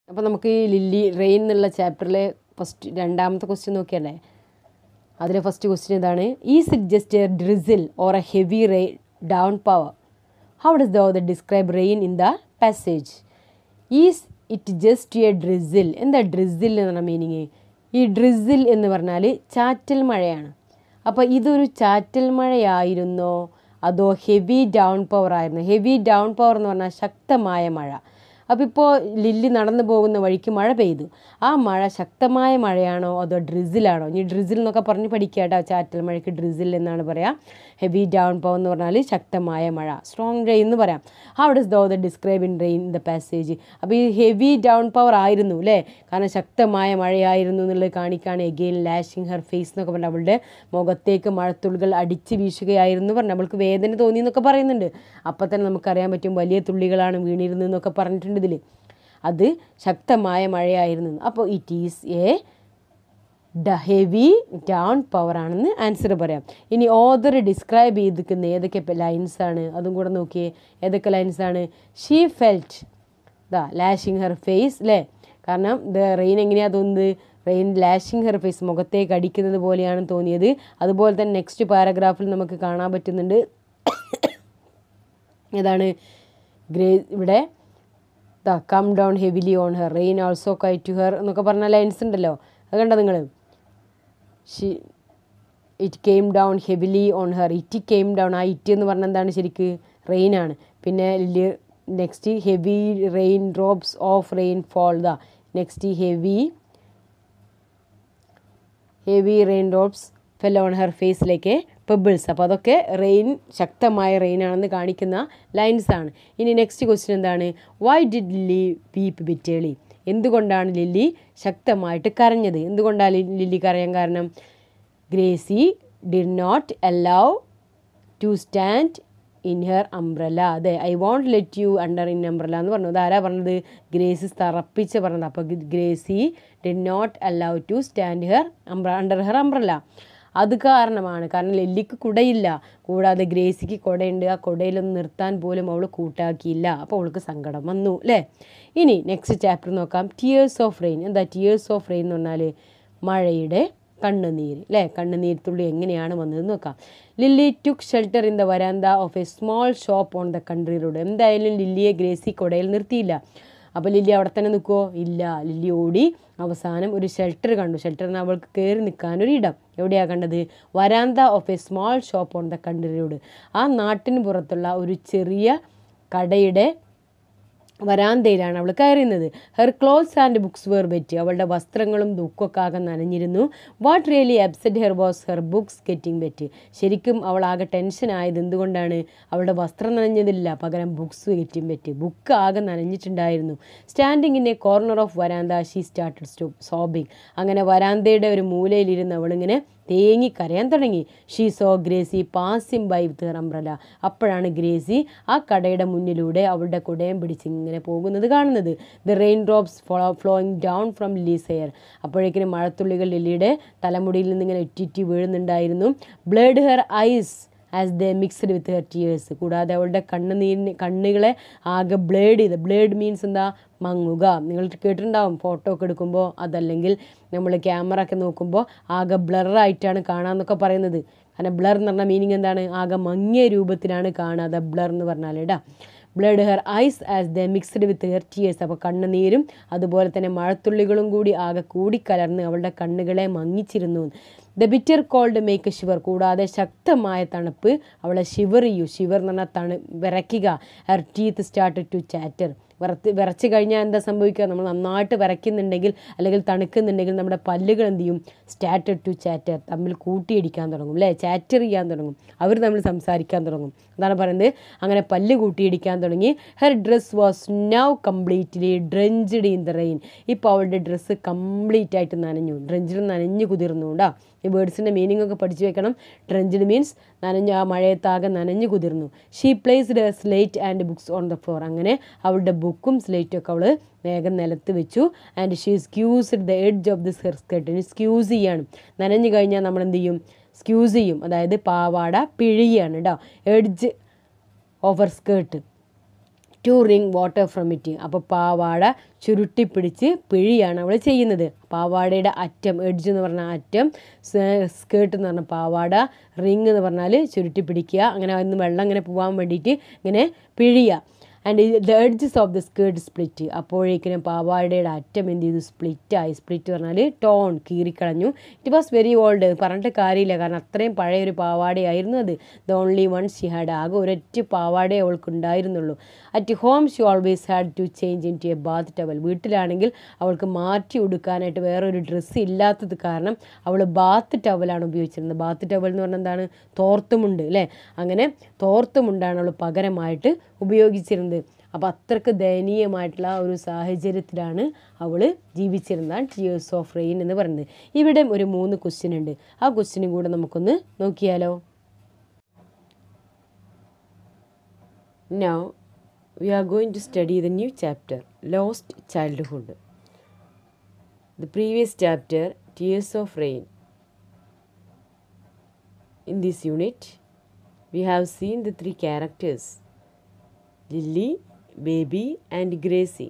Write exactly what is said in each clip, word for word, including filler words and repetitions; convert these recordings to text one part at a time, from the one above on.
അപ്പോൾ നമുക്ക് ഈ ലില്ലി റെയിൻ എന്നുള്ള ചാപ്റ്ററിലെ ഫസ്റ്റ് രണ്ടാമത്തെ ക്വസ്റ്റ്യൻ നോക്കിയല്ലേ. അതിലെ ഫസ്റ്റ് ക്വസ്റ്റ്യൻ ഇതാണ്. Is it just a drizzle or a heavy rain downpour? How does the author describe rain in the passage? Is it just a drizzle. എന്താ drizzle എന്ന് പറഞ്ഞ meaning? ഈ drizzle എന്ന് പറഞ്ഞാൽ ചാറ്റൽ മഴയാണ്. അപ്പോൾ ഇതൊരു ചാറ്റൽ മഴയായിരുന്നോ അതോ ഹെവി ഡൗൺ പവർ ആയിരുന്നു? ഹെവി ഡൗൺ പവർ എന്ന് പറഞ്ഞാൽ ശക്തമായ മഴ. അപ്പോൾ ഇപ്പോൾ ലില്ലി നടന്നു പോകുന്ന വഴിക്ക് മഴ പെയ്തു. ആ മഴ ശക്തമായ മഴയാണോ അതോ ഡ്രിസിലാണോ? ഇനി ഡ്രിസിൽ എന്നൊക്കെ പറഞ്ഞ് പഠിക്കുക കേട്ടോ. ചാറ്റൽ മഴയ്ക്ക് ഡ്രിസിൽ എന്നാണ് പറയാം. ഹെവി ഡൗൺ പവർ എന്ന് പറഞ്ഞാൽ ശക്തമായ മഴ, സ്ട്രോങ് റെയിൻ എന്ന് പറയാം. How does the author describe in rain in the passage? അപ്പോൾ ഈ ഹെവി ഡൗൺ പവർ ആയിരുന്നു അല്ലേ, കാരണം ശക്തമായ മഴയായിരുന്നു എന്നുള്ളത് കാണിക്കുകയാണ്. എഗെയിൻ ലാഷിങ് ഹെർ ഫേസ് എന്നൊക്കെ പറഞ്ഞാൽ അവളുടെ മുഖത്തേക്ക് മഴത്തുള്ളികൾ അടിച്ച് വീശുകയായിരുന്നു പറഞ്ഞു. അവൾക്ക് വേദന തോന്നി എന്നൊക്കെ പറയുന്നുണ്ട്. അപ്പം തന്നെ നമുക്കറിയാൻ പറ്റും വലിയ തുള്ളികളാണ് വീണിരുന്നതെന്നൊക്കെ പറഞ്ഞിട്ടുണ്ട് ഇതിൽ. അത് ശക്തമായ മഴയായിരുന്നു. അപ്പോൾ ഇറ്റ് ഈസ് എ ഡ ഹെവി ഡൗൺ പവർ ആണെന്ന് ആൻസർ പറയാം. ഇനി ഓതർ ഡിസ്ക്രൈബ് ചെയ്തിരിക്കുന്ന ഏതൊക്കെ ലൈൻസാണ് അതും കൂടെ നോക്കിയേ. ഏതൊക്കെ ലൈൻസാണ്? She felt the lashing her face അല്ലേ, കാരണം ദ റെയിൻ എങ്ങനെയാണ് തോന്നുന്നത്? റെയിൻ ലാഷിങ് ഹെർ ഫേസ്, മുഖത്തേക്ക് അടിക്കുന്നത് പോലെയാണ് തോന്നിയത്. അതുപോലെ തന്നെ നെക്സ്റ്റ് പാരഗ്രാഫിൽ നമുക്ക് കാണാൻ പറ്റുന്നുണ്ട്. ഏതാണ്? ഗ്രേ ഇവിടെ the come down heavily on her, rain also കൈ ടു ഹെർ എന്നൊക്കെ പറഞ്ഞ ലൈൻസ് ഉണ്ടല്ലോ, അത് കണ്ടോ നിങ്ങൾ? She it came down heavily on her. It came down, ആ ഇറ്റ് എന്ന് പറഞ്ഞാൽ എന്താണ്? ശരിക്ക് റെയിനാണ്. പിന്നെ next heavy raindrops of rain fall the, next heavy heavy raindrops fell on her ഫേസിലേക്ക് പെബിൾസ്. അപ്പോൾ അതൊക്കെ റെയിൻ, ശക്തമായ റെയിനാണെന്ന് കാണിക്കുന്ന ലൈൻസാണ്. ഇനി നെക്സ്റ്റ് ക്വസ്റ്റ്യൻ എന്താണ്? Y did Lily weep bitterly? എന്തുകൊണ്ടാണ് ലില്ലി ശക്തമായിട്ട് കരഞ്ഞത്? എന്തുകൊണ്ടാണ് ലില്ലി കരയാൻ കാരണം? Gracie did not allow to stand in her umbrella. അതെ, I won't let you under in umbrella എന്ന് പറഞ്ഞു. അതാരാ പറഞ്ഞത്? ഗ്രേസി തറപ്പിച്ച് പറഞ്ഞത്. അപ്പോൾ Gracie did not allow to stand her umbra under her umbrella. അത് കാരണമാണ്. കാരണം ലില്ലിക്ക് കുടയില്ല, കൂടാതെ ഗ്രേസിക്ക് കുടയുണ്ട്. ആ കുടയിലൊന്നും നിർത്താൻ പോലും അവൾ കൂട്ടാക്കിയില്ല. അപ്പോൾ അവൾക്ക് സങ്കടം വന്നു അല്ലേ. ഇനി നെക്സ്റ്റ് ചാപ്റ്റർ നോക്കാം. Tears of rain. എന്താ ടിയേഴ്സ് ഓഫ് റെയിൻ എന്ന് പറഞ്ഞാൽ? മഴയുടെ കണ്ണുനീര് അല്ലേ. കണ്ണുനീർ തുള്ളി എങ്ങനെയാണ് വന്നതെന്ന് നോക്കാം. Lily took shelter in the verandah of a small shop on the country road. എന്തായാലും ലില്ലിയെ ഗ്രേസി കുടയിൽ നിർത്തിയില്ല. അപ്പോൾ ലില്ലി അവിടെ തന്നെ നിൽക്കുമോ? ഇല്ല. ലില്ലി ഓടി അവസാനം ഒരു ഷെൽട്ടർ കണ്ടു. ഷെൽട്ടറിന് അവൾക്ക് കയറി നിൽക്കാനൊരു ഇടം. എവിടെയാണ് കണ്ടത്? Verandah of a small shop on the country road. ആ നാട്ടിന് പുറത്തുള്ള ഒരു ചെറിയ കടയുടെ വരാന്തയിലാണ് അവൾ കയറുന്നത്. Her clothes and books were wet. അവളുടെ വസ്ത്രങ്ങളും ബുക്കൊക്കെ ആകെ നനഞ്ഞിരുന്നു. What really upset her was her books getting wet. ശരിക്കും അവൾ ആകെ ടെൻഷൻ ആയത് എന്തുകൊണ്ടാണ്? അവളുടെ വസ്ത്രം നനഞ്ഞതില്ല, പകരം ബുക്സ് ഗെറ്റിംഗ് വെറ്റ്, ബുക്ക് ആകെ നനഞ്ഞിട്ടുണ്ടായിരുന്നു. Standing in a corner of verandah she started സ്റ്റോ സോബിങ്. അങ്ങനെ വരാന്തയുടെ ഒരു മൂലയിലിരുന്ന് അവളിങ്ങനെ തേങ്ങി കരയാൻ തുടങ്ങി. She saw Gracie passing by with her umbrella. അപ്പോഴാണ് ഗ്രേസി ആ കടയുടെ മുന്നിലൂടെ അവളുടെ കുടയും പിടിച്ച് ഇങ്ങനെ പോകുന്നത് കാണുന്നത്. The rain drops flow flowing down from Lily's hair. അപ്പോഴേക്കിനും മഴത്തുള്ളികൾ ലില്ലിയുടെ തലമുടിയിൽ നിന്ന് ഇങ്ങനെ ഇറ്റിറ്റി വീഴുന്നുണ്ടായിരുന്നു. Blurred her eyes as the mixed with her tears. കൂടാതെ അവളുടെ കണ്ണുനീരിന് കണ്ണുകളെ ആകെ ബ്ലേഡ് ചെയ്ത്, ബ്ലേഡ് മീൻസ് എന്താ? മങ്ങുക. നിങ്ങൾ കേട്ടിട്ടുണ്ടാവും ഫോട്ടോ ഒക്കെ എടുക്കുമ്പോൾ, അതല്ലെങ്കിൽ നമ്മൾ ക്യാമറ ഒക്കെ നോക്കുമ്പോൾ ആകെ ബ്ലറായിട്ടാണ് കാണാമെന്നൊക്കെ പറയുന്നത്. കാരണം ബ്ലർ എന്ന് പറഞ്ഞാൽ മീനിങ് എന്താണ്? ആകെ മങ്ങിയ രൂപത്തിലാണ് കാണാതെ ബ്ലർ എന്ന് പറഞ്ഞാൽ ഇടാ. Blurred her eyes as the mixed with her tears. അപ്പോൾ കണ്ണുനീരും അതുപോലെ തന്നെ മഴത്തുള്ളികളും കൂടി ആകെ കൂടിക്കലർന്ന് അവളുടെ കണ്ണുകളെ മങ്ങിച്ചിരുന്നു. The bitter cold make shiver. കൂടാതെ ശക്തമായ തണുപ്പ് അവളെ ഷിവർ ചെയ്യൂ. ഷിവർ എന്ന് പറഞ്ഞാൽ തണു വിറയ്ക്കുക. Her teeth started to chatter. വിറച്ച് വിറച്ച് കഴിഞ്ഞാൽ എന്താ സംഭവിക്കുക? നമ്മൾ നന്നായിട്ട് വിറയ്ക്കുന്നുണ്ടെങ്കിൽ അല്ലെങ്കിൽ തണുക്കുന്നുണ്ടെങ്കിൽ നമ്മുടെ പല്ലുകൾ എന്ത് ചെയ്യും? സ്റ്റാർട്ടഡ് ടു ചാറ്റർ, തമ്മിൽ കൂട്ടിയിടിക്കാൻ തുടങ്ങും അല്ലേ, ചാറ്റർ ചെയ്യാൻ തുടങ്ങും. അവർ തമ്മിൽ സംസാരിക്കാൻ തുടങ്ങും. അതാണ് പറയുന്നത്. അങ്ങനെ പല്ല് കൂട്ടിയിടിക്കാൻ തുടങ്ങി. Her dress was now completely drenched in the rain. ഇപ്പോൾ അവളുടെ ഡ്രസ്സ് കംപ്ലീറ്റ് ആയിട്ട് നനഞ്ഞു. ഡ്രെഞ്ച്ഡ് നനഞ്ഞു കുതിർന്നു കേട്ടോ. ഈ വേർഡ്സിൻ്റെ മീനിങ് ഒക്കെ പഠിച്ചു വെക്കണം. ഡ്രെഞ്ച്ഡ് മീൻസ് നനഞ്ഞു, ആ മഴയത്താകെ നനഞ്ഞു കുതിർന്നു. She placed her slate and books on the floor. അങ്ങനെ അവളുടെ ബുക്കും സ്ലേറ്റും ഒക്കെ അവൾ വേഗം നിലത്ത് വെച്ചു. And she squeezed the edge of this her skirt. Squeeze ചെയ്യാണ്. നനഞ്ഞു കഴിഞ്ഞാൽ നമ്മൾ എന്ത് ചെയ്യും? സ്ക്യൂസ് ചെയ്യും. അതായത് പാവാട പിഴിയാണ് കേട്ടോ. Edge of her skirt to wring water from it. അപ്പോൾ പാവാട ചുരുട്ടിപ്പിടിച്ച് പിഴിയാണ് അവൾ ചെയ്യുന്നത്. പാവാടയുടെ അറ്റം, എഡ്ജ് എന്ന് പറഞ്ഞാൽ അറ്റം, സ്കേർട്ട് എന്ന് പറഞ്ഞാൽ പാവാട, റിങ് എന്ന് പറഞ്ഞാൽ ചുരുട്ടിപ്പിടിക്കുക. അങ്ങനെ ഒന്ന് വെള്ളം ഇങ്ങനെ പോകാൻ വേണ്ടിയിട്ട് ഇങ്ങനെ പിഴിയുക. And the edges of the skirt split. അപ്പോഴേക്കിനും പാവാടയുടെ അറ്റം എന്ത് ചെയ്തു? സ്പ്ലിറ്റായി. സ്പ്ലിറ്റ് പറഞ്ഞാൽ ടോൺ, കീറിക്കളഞ്ഞു. It was very old. പറഞ്ഞിട്ട് കാര്യമില്ല, കാരണം അത്രയും പഴയൊരു പാവാടയായിരുന്നു അത്. The only one she had. ആകെ ഒരൊറ്റ പാവാടയെ അവൾക്ക് ഉണ്ടായിരുന്നുള്ളൂ. At home she always had to change into a bath towel. വീട്ടിലാണെങ്കിൽ അവൾക്ക് മാറ്റി ഉടുക്കാനായിട്ട് വേറൊരു ഡ്രസ്സ് ഇല്ലാത്തത് കാരണം അവൾ ബാത്ത് ടവലാണ് ഉപയോഗിച്ചിരുന്നത്. ബാത്ത് ടവൽ എന്ന് പറഞ്ഞാൽ എന്താണ്? തോർത്തുമുണ്ട് അല്ലേ? അങ്ങനെ തോർത്തുമുണ്ടാണ് അവൾ പകരമായിട്ട് ഉപയോഗിച്ചിരുന്നത്. അപ്പോൾ അത്രയ്ക്ക് ദയനീയമായിട്ടുള്ള ഒരു സാഹചര്യത്തിലാണ് അവൾ ജീവിച്ചിരുന്നത്. ടിയേഴ്സ് ഓഫ് റെയിൻ എന്ന് പറയുന്നത്. ഇവിടെ ഒരു മൂന്ന് ക്വസ്റ്റ്യൻ ഉണ്ട്. ആ ക്വസ്റ്റ്യനും കൂടെ നമുക്കൊന്ന് നോക്കിയാലോ. Now we are going to study the new chapter, Lost Childhood. The previous chapter, Tears of Rain. In this unit, we have seen the three characters, Lily, Baby and Gracie.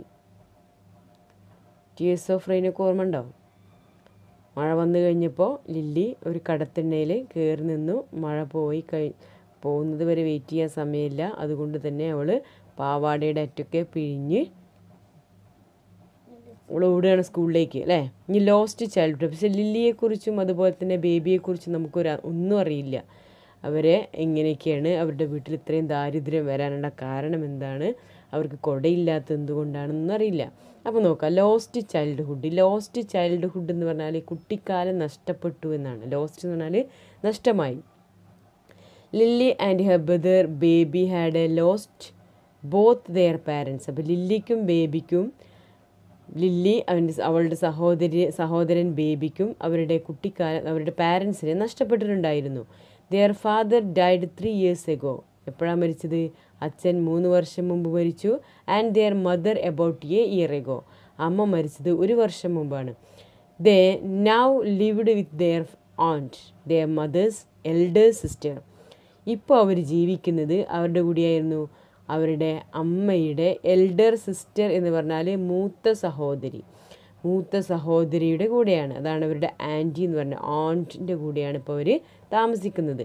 Tears of Rain ഒക്കെ ഓർമ്മ ഉണ്ടോ? മഴ വന്നു കഴിഞ്ഞപ്പോൾ lily ഒരു കടത്തിണ്ണയിൽ കയറി നിന്നു. മഴ പോയി കഴി പോകുന്നത് വരെ വെയിറ്റ് ചെയ്യാൻ സമയമില്ല. അതുകൊണ്ട് തന്നെ അവൾ പാവാടയുടെ അറ്റൊക്കെ പിഴിഞ്ഞ് അവൾ ഓടുകയാണ് സ്കൂളിലേക്ക് അല്ലേ. ഇനി ലോസ്റ്റ് ചൈൽഡ്ഹുഡ്. പക്ഷേ ലില്ലിയെക്കുറിച്ചും അതുപോലെ തന്നെ ബേബിയെക്കുറിച്ചും നമുക്കൊരു ഒന്നും അറിയില്ല. അവരെ എങ്ങനെയൊക്കെയാണ്, അവരുടെ വീട്ടിൽ ഇത്രയും ദാരിദ്ര്യം വരാനുള്ള കാരണം എന്താണ്, അവർക്ക് കുടയില്ലാത്ത എന്തുകൊണ്ടാണെന്നൊന്നും അറിയില്ല. അപ്പോൾ നോക്കാം, ലോസ്റ്റ് ചൈൽഡ്ഹുഡ്. ലോസ്റ്റ് ചൈൽഡ്ഹുഡ് എന്ന് പറഞ്ഞാൽ കുട്ടിക്കാലം നഷ്ടപ്പെട്ടു എന്നാണ്. ലോസ്റ്റ് എന്ന് പറഞ്ഞാൽ നഷ്ടമായി. Lily and her brother Baby had a lost both their parents. അപ്പോൾ ലില്ലിക്കും ബേബിക്കും, ലില്ലി അവൻ്റെ അവളുടെ സഹോദരി സഹോദരൻ ബേബിക്കും അവരുടെ കുട്ടിക്കാലം അവരുടെ പാരൻസിനെ നഷ്ടപ്പെട്ടിട്ടുണ്ടായിരുന്നു. Their father died three years ago. എപ്പോഴാണ് മരിച്ചത്? അച്ഛൻ മൂന്ന് വർഷം മുമ്പ് മരിച്ചു. And their mother about a year ago. അമ്മ മരിച്ചത് ഒരു വർഷം മുമ്പാണ്. They now lived with their aunt, their mother's elder sister. ഇപ്പോൾ അവർ ജീവിക്കുന്നത് അവരുടെ കൂടെയായിരുന്നു, അവരുടെ അമ്മയുടെ എൽഡർ സിസ്റ്റർ എന്ന് പറഞ്ഞാൽ മൂത്ത സഹോദരി, മൂത്ത സഹോദരിയുടെ കൂടെയാണ്. അതാണ് അവരുടെ ആൻറ്റി എന്ന് പറഞ്ഞാൽ ഓണ്ടിൻ്റെ കൂടെയാണ് ഇപ്പോൾ അവർ താമസിക്കുന്നത്.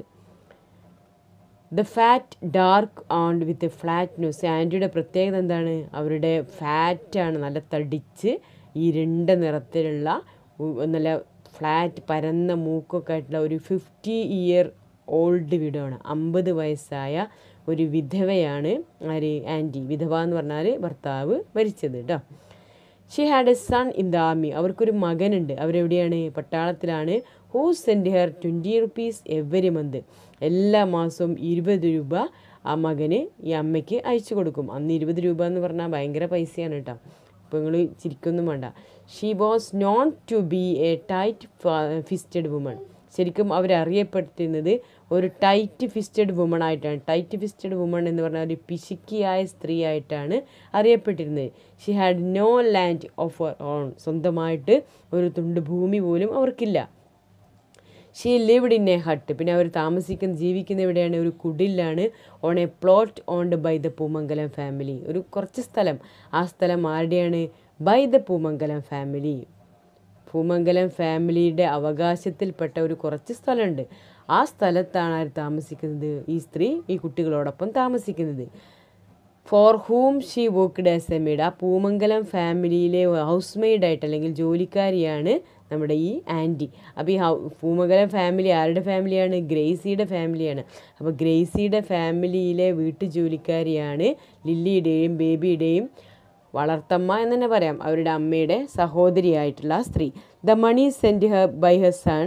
The fat dark aunt with flat news. ആൻറ്റിയുടെ പ്രത്യേകത എന്താണ്? അവരുടെ ഫാറ്റാണ്, നല്ല തടിച്ച് ഇരുണ്ട നിറത്തിലുള്ള നല്ല ഫ്ലാറ്റ് പരന്ന മൂക്കൊക്കെ ആയിട്ടുള്ള ഒരു ഫിഫ്റ്റി ഇയർ ഓൾഡ് വിഡോയാണ്. അമ്പത് വയസ്സായ ഒരു വിധവയാണ് ആര്? ആൻറ്റി. വിധവ എന്ന് പറഞ്ഞാൽ ഭർത്താവ് മരിച്ചത് കേട്ടോ. She had a son in the army. അവർക്കൊരു മകനുണ്ട്. അവരെവിടെയാണ്? പട്ടാളത്തിലാണ്. Who send her twenty rupees every month. എല്ലാ മാസവും ഇരുപത് രൂപ ആ മകന് ഈ അമ്മയ്ക്ക് അയച്ചു കൊടുക്കും. അന്ന് ഇരുപത് രൂപ എന്ന് പറഞ്ഞാൽ ഭയങ്കര പൈസയാണ് കേട്ടോ. അപ്പോൾ നിങ്ങൾ ചിരിക്കൊന്നും വേണ്ട. She was known to be a tight fisted woman. ശരിക്കും അവരറിയപ്പെട്ടിരുന്നത് ഒരു ടൈറ്റ് ഫിസ്റ്റഡ് വുമൺ ആയിട്ടാണ്. ടൈറ്റ് ഫിസ്റ്റഡ് വുമൺ എന്ന് പറഞ്ഞാൽ ഒരു പിശുക്കിയായ സ്ത്രീ ആയിട്ടാണ് അറിയപ്പെട്ടിരുന്നത്. She had no land of her own. സ്വന്തമായിട്ട് ഒരു തുണ്ട് ഭൂമി പോലും അവർക്കില്ല. She lived in a hut. പിന്നെ അവർ താമസിക്കുന്ന ജീവിക്കുന്ന എവിടെയാണ്? ഒരു കുടിലാണ്. On a plot owned by the Poomangalam family. ഒരു കുറച്ച് സ്ഥലം. ആ സ്ഥലം ആരുടെയാണ്? By the Poomangalam family. Poomangalam ഫാമിലിയുടെ അവകാശത്തിൽപ്പെട്ട ഒരു കുറച്ച് സ്ഥലമുണ്ട്. ആ സ്ഥലത്താണ് ആര് താമസിക്കുന്നത്? ഈ സ്ത്രീ ഈ കുട്ടികളോടൊപ്പം താമസിക്കുന്നത്. For whom she worked as a maid. ആ പൂമംഗലം ഫാമിലിയിലെ ഹൗസ് മെയ്ഡായിട്ട് അല്ലെങ്കിൽ ജോലിക്കാരിയാണ് നമ്മുടെ ഈ ആൻറ്റി. അപ്പോൾ ഈ ഹൗ പൂമംഗലം ഫാമിലി ആരുടെ ഫാമിലിയാണ്? ഗ്രേസിയുടെ ഫാമിലിയാണ്. അപ്പോൾ ഗ്രേസിയുടെ ഫാമിലിയിലെ വീട്ടു ജോലിക്കാരിയാണ് ലില്ലിയുടെയും ബേബിയുടെയും വളർത്തമ്മ എന്ന് തന്നെ പറയാം, അവരുടെ അമ്മയുടെ സഹോദരിയായിട്ടുള്ള സ്ത്രീ. The money send her by her son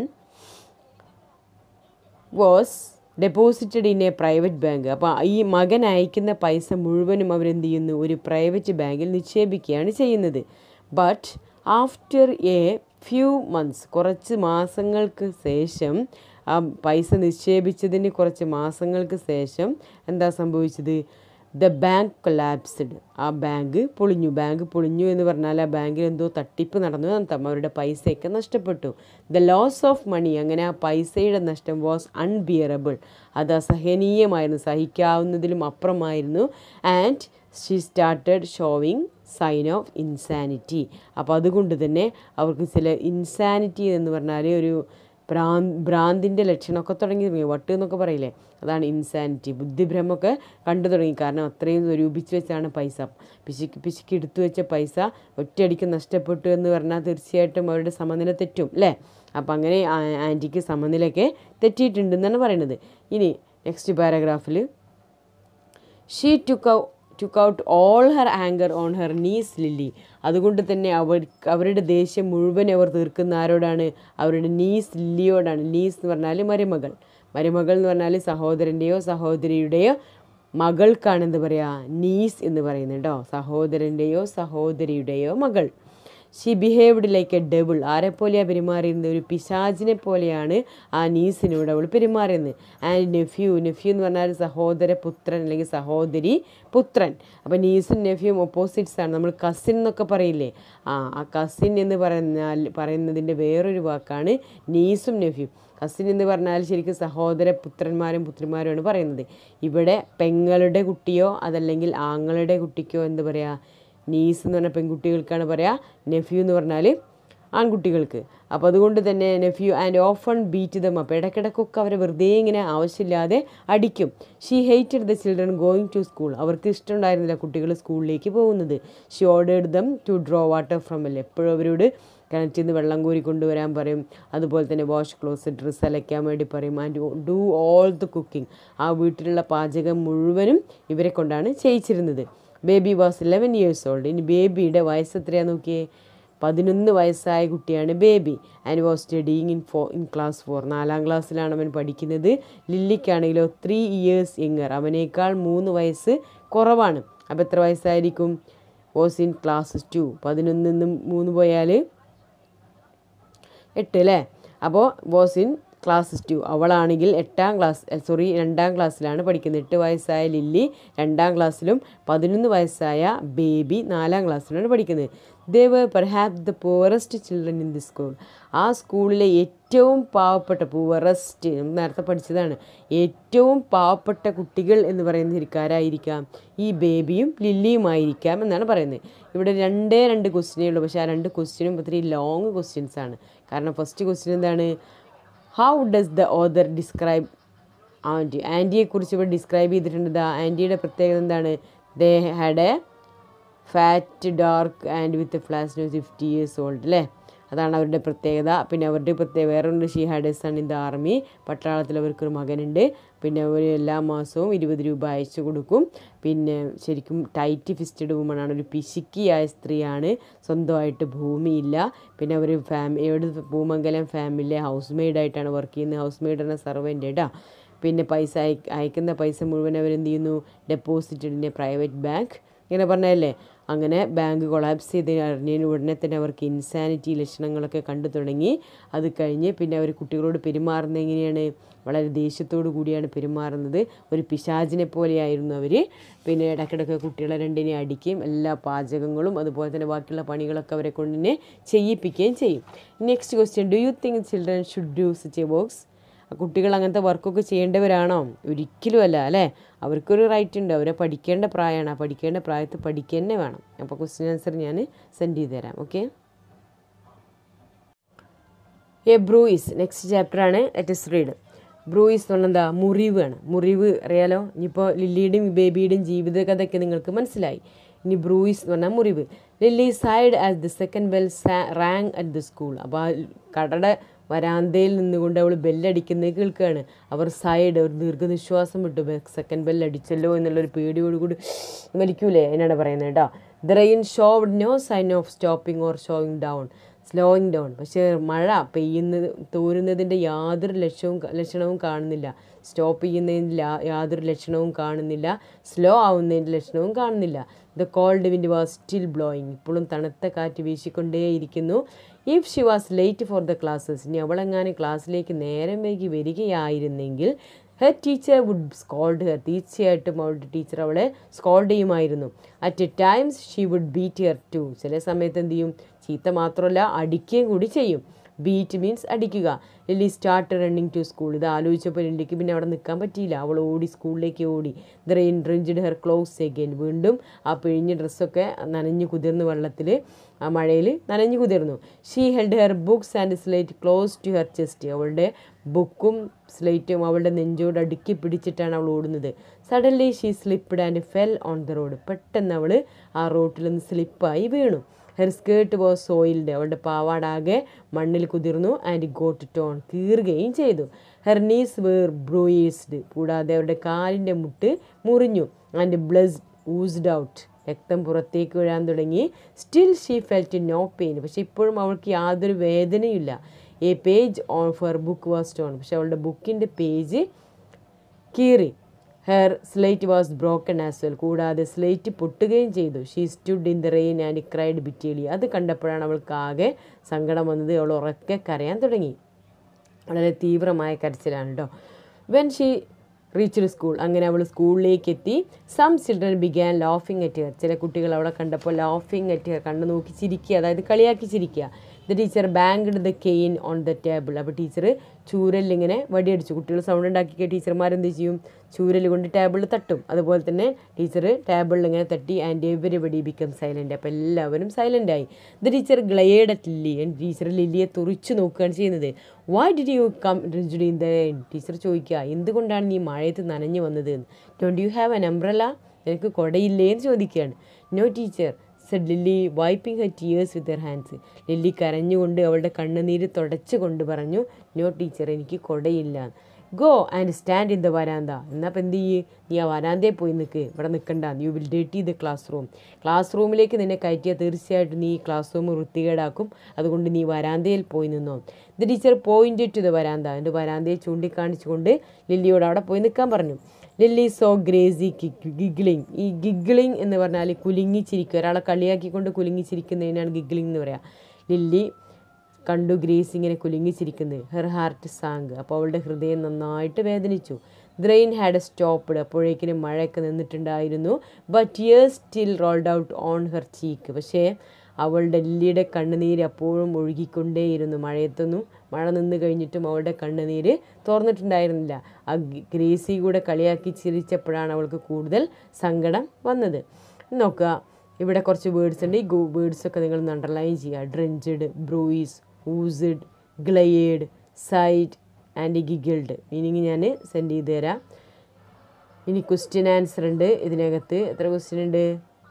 was deposited in a private bank. അപ്പോൾ ഈ മകൻ അയക്കുന്ന പൈസ മുഴുവനും അവരെന്ത് ചെയ്യുന്നു? ഒരു പ്രൈവറ്റ് ബാങ്കിൽ നിക്ഷേപിക്കുകയാണ് ചെയ്യുന്നത്. But after a few months, കുറച്ച് മാസങ്ങൾക്ക് ശേഷം, ആ പൈസ നിക്ഷേപിച്ചതിന് കുറച്ച് മാസങ്ങൾക്ക് ശേഷം എന്താ സംഭവിച്ചത്? The bank collapsed. ആ ബാങ്ക് പൊളിഞ്ഞു. ബാങ്ക് പൊളിഞ്ഞു എന്ന് പറഞ്ഞാൽ ആ ബാങ്കിൽ എന്തോ തട്ടിപ്പ് നടന്നു എന്നർത്ഥം. അവരുടെ പൈസയൊക്കെ നഷ്ടപ്പെട്ടു. The loss of money. അങ്ങനെ ആ പൈസയുടെ നഷ്ടം വാസ് അൺബിയറബിൾ. അത് അസഹനീയമായിരുന്നു, സഹിക്കാവുന്നതിലും അപ്പുറമായിരുന്നു. And she started showing sign of insanity. അപ്പോൾ അതുകൊണ്ട് തന്നെ അവർക്ക് ചില ഇൻസാനിറ്റി എന്ന് പറഞ്ഞാൽ ഒരു ഭ്രാ ഭ്രാന്തിൻ്റെ ലക്ഷണമൊക്കെ തുടങ്ങി തുടങ്ങി വട്ട് എന്നൊക്കെ പറയില്ലേ, അതാണ് ഇൻസാനിറ്റി. ബുദ്ധിഭ്രമമൊക്കെ കണ്ടു തുടങ്ങി. കാരണം അത്രയും സ്വരൂപിച്ച് വെച്ചാണ് പൈസ, പിശുക്ക് പിശുക്ക് എടുത്തു വെച്ച പൈസ ഒറ്റയടിക്ക് നഷ്ടപ്പെട്ടു എന്ന് പറഞ്ഞാൽ തീർച്ചയായിട്ടും അവരുടെ സമനില തെറ്റും അല്ലേ. അപ്പം അങ്ങനെ ആൻറ്റിക്ക് സമനിലയൊക്കെ തെറ്റിയിട്ടുണ്ടെന്നാണ് പറയുന്നത്. ഇനി നെക്സ്റ്റ് പാരഗ്രാഫിൽ she took took out all her anger on her niece Lily. അതുകൊണ്ട് തന്നെ അവർ അവരുടെ ദേഷ്യം മുഴുവൻ അവർ തീർക്കുന്ന ആരോടാണ്? അവരുടെ നീസ് ലില്ലിയോടാണ്. നീസ് എന്ന് പറഞ്ഞാൽ മരുമകൾ. മരുമകൾ എന്ന് പറഞ്ഞാൽ സഹോദരൻ്റെയോ സഹോദരിയുടെയോ മകൾക്കാണ് എന്ത് പറയുക? നീസ് എന്ന് പറയുന്നത് കേട്ടോ. സഹോദരൻ്റെയോ സഹോദരിയുടെയോ മകൾ. She behaved like a devil. ആരെപ്പോലെയാണ് പെരുമാറിയിരുന്നത്? ഒരു പിശാചിനെ പോലെയാണ് ആ നീസിനോട് അവൾ പെരുമാറിയിരുന്നത്. ആൻഡ് നെഫ്യൂ, നെഫ്യൂ എന്ന് പറഞ്ഞാൽ സഹോദര പുത്രൻ അല്ലെങ്കിൽ സഹോദരി പുത്രൻ. അപ്പോൾ നീസും നെഫ്യൂവും ഓപ്പോസിറ്റ്സ് ആണ്. നമ്മൾ കസിൻ എന്നൊക്കെ പറയില്ലേ, ആ ആ കസിൻ എന്ന് പറഞ്ഞാൽ പറയുന്നതിൻ്റെ വേറൊരു വാക്കാണ് നീസും നെഫ്യൂ. കസിൻ എന്ന് പറഞ്ഞാൽ ശരിക്കും സഹോദര പുത്രന്മാരും പുത്രിമാരുമാണ് പറയുന്നത്. ഇവിടെ പെങ്ങളുടെ കുട്ടിയോ അതല്ലെങ്കിൽ ആങ്ങളുടെ കുട്ടിക്കോ എന്ത് പറയുക? നീസ് എന്ന് പറഞ്ഞാൽ പെൺകുട്ടികൾക്കാണ് പറയുക, നെഫ്യൂ എന്ന് പറഞ്ഞാൽ ആൺകുട്ടികൾക്ക്. അപ്പോൾ അതുകൊണ്ട് തന്നെ nephew and orphan beat them up. ഇടയ്ക്കിടയ്ക്കൊക്കെ അവരെ വെറുതെ ഇങ്ങനെ ആവശ്യമില്ലാതെ അടിക്കും. She hated the children going to school. അവർക്ക് ഇഷ്ടമുണ്ടായിരുന്നില്ല കുട്ടികൾ സ്കൂളിലേക്ക് പോകുന്നത്. She ordered them to draw water from well. എപ്പോഴും അവരോട് കിണറ്റിൽ നിന്ന് വെള്ളം കോരി കൊണ്ടുവരാൻ പറയും. അതുപോലെ തന്നെ വാഷ് ക്ലോത്ത്, ഡ്രസ്സ് അലയ്ക്കാൻ വേണ്ടി പറയും. And do all the cooking. ആ വീട്ടിലുള്ള പാചകം മുഴുവനും ഇവരെ കൊണ്ടാണ് ചെയ്യിച്ചിരുന്നത്. Baby was eleven years old. ഇനി ബേബിയുടെ വയസ്സ് എത്രയാണെന്ന് നോക്കിയേ, പതിനൊന്ന് വയസ്സായ കുട്ടിയാണ് Baby. And was studying in four in class four. നാലാം ക്ലാസ്സിലാണ് അവൻ പഠിക്കുന്നത്. ലില്ലിക്കാണെങ്കിലോ ത്രീ ഇയേഴ്സ് യങ്ങർ. അവനേക്കാൾ മൂന്ന് വയസ്സ് കുറവാണ്. അപ്പോൾ എത്ര വയസ്സായിരിക്കും? Was in class two. പതിനൊന്നിൽ നിന്ന് മൂന്ന് പോയാൽ എട്ട് അല്ലേ. അപ്പോൾ വാസ് ഇൻ ക്ലാസ് ടു. അവളാണെങ്കിൽ എട്ടാം ക്ലാസ് സോറി രണ്ടാം ക്ലാസ്സിലാണ് പഠിക്കുന്നത്. എട്ട് വയസ്സായ ലില്ലി രണ്ടാം ക്ലാസ്സിലും പതിനൊന്ന് വയസ്സായ ബേബി നാലാം ക്ലാസ്സിലാണ് പഠിക്കുന്നത്. They were perhaps the poorest children in the school. ആ സ്കൂളിലെ ഏറ്റവും പാവപ്പെട്ട, പുവറസ്റ്റ് നേരത്തെ പഠിച്ചതാണ്, ഏറ്റവും പാവപ്പെട്ട കുട്ടികൾ എന്ന് പറയുന്ന ശരിക്കാരായിരിക്കാം? ഈ ബേബിയും ലില്ലിയുമായിരിക്കാം എന്നാണ് പറയുന്നത്. ഇവിടെ രണ്ടേ രണ്ട് ക്വസ്റ്റ്യനേ ഉള്ളൂ. പക്ഷേ ആ രണ്ട് ക്വസ്റ്റ്യനും ഒത്തിരി ലോങ് ക്വസ്റ്റ്യൻസ് ആണ്. കാരണം ഫസ്റ്റ് ക്വസ്റ്റ്യൻ എന്താണ്? How does the author describe aunty. ആൻറ്റിയെക്കുറിച്ച് ഇവിടെ ഡിസ്ക്രൈബ് ചെയ്തിട്ടുണ്ട്. ആൻറ്റിയുടെ പ്രത്യേകത എന്താണ്? They had a fat dark and with flash nose, fifty years old അല്ലേ. അതാണ് അവരുടെ പ്രത്യേകത. പിന്നെ അവരുടെ പ്രത്യേക വേറൊരു she had a son in the army. പട്ടാളത്തിൽ അവർക്കൊരു മകനുണ്ട്. പിന്നെ അവർ എല്ലാ മാസവും ഇരുപത് രൂപ അയച്ചു കൊടുക്കും. പിന്നെ ശരിക്കും ടൈറ്റ് ഫിസ്റ്റഡ് വുമണാണ്, ഒരു പിശുക്കിയായ സ്ത്രീയാണ്. സ്വന്തമായിട്ട് ഭൂമിയില്ല. പിന്നെ അവർ ഫാമിലി എവിടെ ഭൂമംഗലം ഫാമിലിയിലെ ഹൗസ് മെയ്ഡായിട്ടാണ് വർക്ക് ചെയ്യുന്നത്. ഹൗസ് മെയ്ഡ് എന്ന സർവൻ്റ് കേട്ടോ. പിന്നെ പൈസ അയ അയക്കുന്ന പൈസ മുഴുവൻ അവരെന്ത് ചെയ്യുന്നു? Deposit in a private bank. ഇങ്ങനെ പറഞ്ഞതല്ലേ. അങ്ങനെ ബാങ്ക് കൊളാപ്സ് ചെയ്ത് അറിഞ്ഞതിന് ഉടനെ തന്നെ അവർക്ക് ഇൻസാനിറ്റി ലക്ഷണങ്ങളൊക്കെ കണ്ടു തുടങ്ങി. അത് കഴിഞ്ഞ് പിന്നെ അവർ കുട്ടികളോട് പെരുമാറുന്നത് എങ്ങനെയാണ്? വളരെ ദേഷ്യത്തോടു കൂടിയാണ് പെരുമാറുന്നത്. ഒരു പിശാചിനെ പോലെയായിരുന്നു അവർ. പിന്നെ ഇടയ്ക്കിടയ്ക്ക് കുട്ടികളെ രണ്ടിനെ അടിക്കുകയും എല്ലാ പാചകങ്ങളും അതുപോലെ തന്നെ ബാക്കിയുള്ള പണികളൊക്കെ അവരെ കൊണ്ട് തന്നെ ചെയ്യിപ്പിക്കുകയും ചെയ്യും. Next question, do you think children should do such a works? കുട്ടികൾ അങ്ങനത്തെ വർക്കൊക്കെ ചെയ്യേണ്ടവരാണോ? ഒരിക്കലും അല്ല അല്ലേ. അവർക്കൊരു റൈറ്റ് ഉണ്ട്. അവരെ പഠിക്കേണ്ട പ്രായമാണ്. ആ പഠിക്കേണ്ട പ്രായത്തിൽ പഠിക്കുക തന്നെ വേണം. അപ്പോൾ ക്വസ്റ്റ്യൻ ആൻസർ ഞാൻ സെൻഡ് ചെയ്ത് തരാം. ഓക്കെ. A bruise. നെക്സ്റ്റ് ചാപ്റ്ററാണ്. Let us read. ബ്രൂയിസ് എന്ന് പറഞ്ഞാൽ എന്താ? മുറിവാണ്. മുറിവ് അറിയാലോ. ഇനിയിപ്പോൾ ലില്ലിയുടെയും ബേബിയുടെയും ജീവിതകഥയൊക്കെ നിങ്ങൾക്ക് മനസ്സിലായി. ഇനി ബ്രൂയിസ് എന്ന് പറഞ്ഞാൽ മുറിവ്. Lily sighed as the second bell rang at the school. അപ്പോൾ ആ കടയുടെ വരാന്തയിൽ നിന്നുകൊണ്ട് അവൾ ബെല്ലടിക്കുന്നത് കേൾക്കുകയാണ്. അവർ സൈഡ് ഒരു ദീർഘനിശ്വാസം വിട്ടു. സെക്കൻഡ് ബെല്ലടിച്ചല്ലോ എന്നുള്ളൊരു പേടിയോടുകൂടി വലിക്കൂലേ എന്നാണ് പറയുന്നത് കേട്ടോ. The rain showed no sign of stopping or showing down slowing down. പക്ഷേ മഴ പെയ്യുന്നത് തോരുന്നതിൻ്റെ യാതൊരു ലക്ഷവും ലക്ഷണവും കാണുന്നില്ല. സ്റ്റോപ്പ് ചെയ്യുന്നതിൻ്റെ യാതൊരു ലക്ഷണവും കാണുന്നില്ല. സ്ലോ ആവുന്നതിൻ്റെ ലക്ഷണവും കാണുന്നില്ല. The cold wind was still blowing. ഇപ്പോഴും തണുത്ത കാറ്റ് വീശിക്കൊണ്ടേയിരിക്കുന്നു. If she was late for the classes. ഇനി അവളെങ്ങാനും ക്ലാസ്സിലേക്ക് നേരം വൈകി വരികയായിരുന്നെങ്കിൽ her teacher would scold her. തീർച്ചയായിട്ടും അവളുടെ ടീച്ചർ അവളെ സ്കോൾഡ് ചെയ്യുമായിരുന്നു. At times she would beat her too. ചില സമയത്ത് എന്ത് ചെയ്യും? ചീത്ത മാത്രമല്ല അടിക്കുകയും കൂടി ചെയ്യും. ബീറ്റ് മീൻസ് അടിക്കുക. Lily start running to school. ഇത് ആലോചിച്ചപ്പോൾ ലില്ലിക്ക് പിന്നെ അവിടെ നിൽക്കാൻ പറ്റിയില്ല. അവൾ ഓടി സ്കൂളിലേക്ക് ഓടി. The rain drenched her clothes again. വീണ്ടും ആ പിഴിഞ്ഞ ഡ്രസ്സൊക്കെ നനഞ്ഞു കുതിർന്ന് വെള്ളത്തിൽ ആ മഴയിൽ നനഞ്ഞു കുതിർന്നു. She held her books and slate close to her chest. അവളുടെ ബുക്കും സ്ലേറ്റും അവളുടെ നെഞ്ചോട് അടുക്കി പിടിച്ചിട്ടാണ് അവൾ ഓടുന്നത്. Suddenly she slipped and fell on the road. പെട്ടെന്ന് അവൾ ആ റോട്ടിൽ നിന്ന് സ്ലിപ്പായി വീണു. Her skirt was soiled. അവളുടെ പാവാടാകെ മണ്ണിൽ കുതിർന്നു. And got torn. കീറുകയും ചെയ്തു. Her knees were bruised. കൂടാതെ അവരുടെ കാലിൻ്റെ മുട്ട് മുറിഞ്ഞു. And blood oozed out. രക്തം പുറത്തേക്ക് വീഴാൻ തുടങ്ങി. Still she felt no pain. പക്ഷെ ഇപ്പോഴും അവൾക്ക് യാതൊരു വേദനയില്ല. A page on her book was torn. പക്ഷെ അവളുടെ ബുക്കിൻ്റെ പേജ് കീറി. Her slate was broken as well. കൂടാതെ സ്ലേറ്റ് പൊട്ടുകയും ചെയ്തു. She stood in the rain and cried bitterly. അത് കണ്ടപ്പോഴാണ് അവൾക്ക് ആകെ സങ്കടം വന്നത്. അവൾ ഉറക്കെ കരയാൻ തുടങ്ങി. വളരെ തീവ്രമായ കരച്ചിലാണ് കേട്ടോ. When she reached school. അങ്ങനെ അവൾ സ്കൂളിലേക്ക് എത്തി. സം ചിൽഡ്രൻ ബിഗാൻ ലാഫിങ് അറ്റ് ഹെർ. ചില കുട്ടികൾ അവളെ കണ്ടപ്പോൾ ലാഫിങ് അറ്റ് ഹെർ, കണ്ണു നോക്കി ചിരിക്കുക, അതായത് കളിയാക്കി ചിരിക്കുക. The teacher banged the cane on the table. അപ്പോൾ ടീച്ചർ ചൂരലിങ്ങനെ വടിയടിച്ചു. കുട്ടികൾ സൗണ്ട് ഉണ്ടാക്കിയ ടീച്ചർമാരെന്ത് ചെയ്യും? ചൂരൽ കൊണ്ട് ടേബിളിൽ തട്ടും. അതുപോലെ തന്നെ ടീച്ചർ ടേബിളിൽ ഇങ്ങനെ തട്ടി. And everybody become silent. അപ്പോൾ എല്ലാവരും സൈലൻ്റായി. The teacher glared at Lily. Teacher ലില്ലിയെ തുറിച്ച് നോക്കുകയാണ് ചെയ്യുന്നത്. Why did you come drenched in the rain. Teacher ചോദിക്കുക, എന്തുകൊണ്ടാണ് നീ മഴയത്ത് നനഞ്ഞു വന്നത് എന്ന്. Don't you have an umbrella. നിനക്ക് കുടയില്ലേ എന്ന് ചോദിക്കുകയാണ്. No teacher said Lily wiping her tears with her hands. Lily കരഞ്ഞുകൊണ്ട് അവളുടെ കണ്ണുനീര് തുടച്ചുകൊണ്ട് പറഞ്ഞു, നോ ടീച്ചർ, എനിക്ക് കുടയില്ല. Go and stand in the verandah. എന്നാൽ അപ്പം എന്ത് ചെയ്യ്, നീ ആ വരാന്തയിൽ പോയി നിൽക്ക്, ഇവിടെ നിൽക്കണ്ട. You will dirty the classroom. ക്ലാസ് റൂമിലേക്ക് നിന്നെ കയറ്റിയാൽ തീർച്ചയായിട്ടും നീ ക്ലാസ് റൂം വൃത്തികേടാക്കും. അതുകൊണ്ട് നീ വരാന്തയിൽ പോയി നിന്നോ. The teacher pointed to the veranda. എൻ്റെ വരാന്തയെ ചൂണ്ടിക്കാണിച്ചുകൊണ്ട് ലില്ലിയോട് അവിടെ പോയി നിൽക്കാൻ പറഞ്ഞു. Lily saw Gracie giggling. ഈ ഗിഗ്ലിങ് എന്ന് പറഞ്ഞാൽ കുലുങ്ങിച്ചിരിക്കുക. ഒരാളെ കളിയാക്കിക്കൊണ്ട് കുലുങ്ങിച്ചിരിക്കുന്നതിനാണ് ഗിഗ്ലിങ് എന്ന് പറയുക. ലില്ലി കണ്ടു ഗ്രേസി ഇങ്ങനെ കുലുങ്ങിച്ചിരിക്കുന്നത്. Her heart sunk. അപ്പോൾ അവളുടെ ഹൃദയം നന്നായിട്ട് വേദനിച്ചു. The rain had stopped. അപ്പോഴേക്കിനും മഴയൊക്കെ നിന്നിട്ടുണ്ടായിരുന്നു. But tears still rolled out on her cheek. പക്ഷേ അവളുടെ ലില്ലിയുടെ കണ്ണുനീര് അപ്പോഴും ഒഴുകിക്കൊണ്ടേയിരുന്നു. മഴയത്തൊന്നും മഴ നിന്ന് കഴിഞ്ഞിട്ടും അവളുടെ കണ്ണുനീര് തോർന്നിട്ടുണ്ടായിരുന്നില്ല. ആ ഗ്രേസി കൂടെ കളിയാക്കി ചിരിച്ചപ്പോഴാണ് അവൾക്ക് കൂടുതൽ സങ്കടം വന്നത്. നോക്കുക, ഇവിടെ കുറച്ച് വേർഡ്സ് ഉണ്ട്. ഈ വേർഡ്സൊക്കെ നിങ്ങൾ അണ്ടർലൈൻ ചെയ്യുക. Drenched, bruise, oozed, glide, sighed and giggled. Meaning ഞാൻ സെൻഡ് ചെയ്ത് തരാം. ഇനി ക്വസ്റ്റ്യൻ ആൻസർ ഉണ്ട് ഇതിനകത്ത്. എത്ര ക്വസ്റ്റ്യൻ ഉണ്ട്?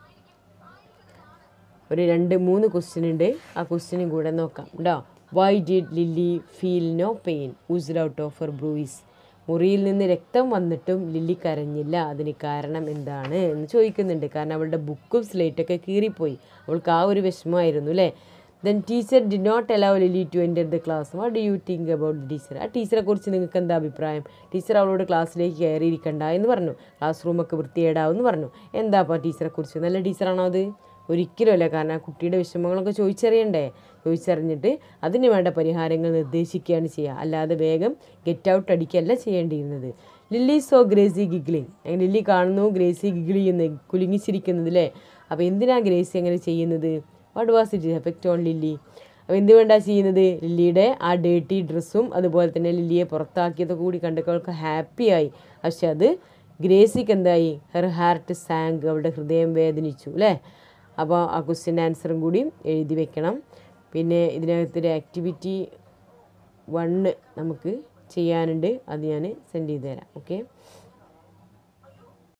ഒരു രണ്ട് മൂന്ന് ക്വസ്റ്റ്യൻ ഉണ്ട്. ആ ക്വസ്റ്റ്യനും കൂടെ നോക്കാം കേട്ടോ. Why did Lily feel no pain oozed out of her bruise. മുറിയിൽ നിന്ന് രക്തം വന്നിട്ടും ലില്ലി കരഞ്ഞില്ല. അതിന് കാരണം എന്താണ് എന്ന് ചോദിക്കുന്നുണ്ട്. കാരണം അവളുടെ ബുക്കും സ്ലേറ്റൊക്കെ കീറിപ്പോയി. അവൾക്ക് ആ ഒരു വിഷമമായിരുന്നു അല്ലേ. Then teacher did not allow Lily to enter the class. What do you think about the teacher. ആ ടീച്ചറെ കുറിച്ച് നിങ്ങൾക്ക് എന്താ അഭിപ്രായം? ടീച്ചർ അവളോട് ക്ലാസ്സിലേക്ക് കയറിയിരിക്കണ്ട എന്ന് പറഞ്ഞു. ക്ലാസ് റൂമൊക്കെ വൃത്തികേടാവും എന്ന് പറഞ്ഞു. എന്താ അപ്പോൾ ടീച്ചറെ കുറിച്ച്? നല്ല ടീച്ചറാണോ അത്? ഒരിക്കലും അല്ല. കാരണം ആ കുട്ടിയുടെ വിഷമങ്ങളൊക്കെ ചോദിച്ചറിയണ്ടേ. ചോദിച്ചറിഞ്ഞിട്ട് അതിന് വേണ്ട പരിഹാരങ്ങൾ നിർദ്ദേശിക്കുകയാണ് ചെയ്യുക. അല്ലാതെ വേഗം ഗെറ്റ് ഔട്ട് അടിക്കുകയല്ല ചെയ്യേണ്ടിയിരുന്നത്. Lily saw Gracie giggling. അങ്ങനെ ലില്ലി കാണുന്നു ഗ്രേസി ഗിഗ്ലി എന്ന് കുലുങ്ങിച്ചിരിക്കുന്നത് അല്ലേ. അപ്പോൾ എന്തിനാണ് ഗ്രേസി അങ്ങനെ ചെയ്യുന്നത്? What was it effect on Lily. അപ്പോൾ എന്തുകൊണ്ടാണ് ചെയ്യുന്നത്? ലില്ലിയുടെ ആ ഡേർട്ടി ഡ്രസ്സും അതുപോലെ തന്നെ ലില്ലിയെ പുറത്താക്കിയതൊക്കെ കൂടി കണ്ടപ്പോൾ അവൾക്ക് ഹാപ്പിയായി. പക്ഷെ അത് ഗ്രേസിക്ക് എന്തായി? Her heart sank. അവളുടെ ഹൃദയം വേദനിച്ചു അല്ലേ. അപ്പോൾ ആ ക്വസ്റ്റ്യൻ ആൻസറും കൂടി എഴുതി വെക്കണം. പിന്നെ ഇതിനകത്തൊരു ആക്ടിവിറ്റി വണ്ണ് നമുക്ക് ചെയ്യാനുണ്ട്. അത് ഞാൻ സെൻഡ് ചെയ്ത് തരാം. ഓക്കെ.